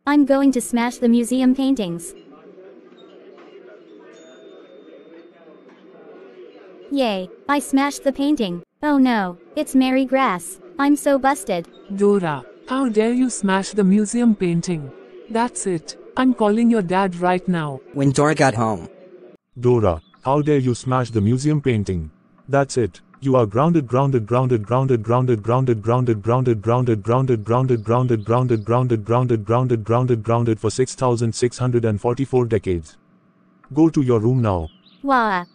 I'm going to smash the museum paintings. Yay, I smashed the painting. Oh no, it's Mary Grass. I'm so busted. Dora, how dare you smash the museum painting? That's it. I'm calling your dad right now. When Dora got home, Dora, how dare you smash the museum painting? That's it. You are grounded for 6,644 decades. Go to your room now. Wah.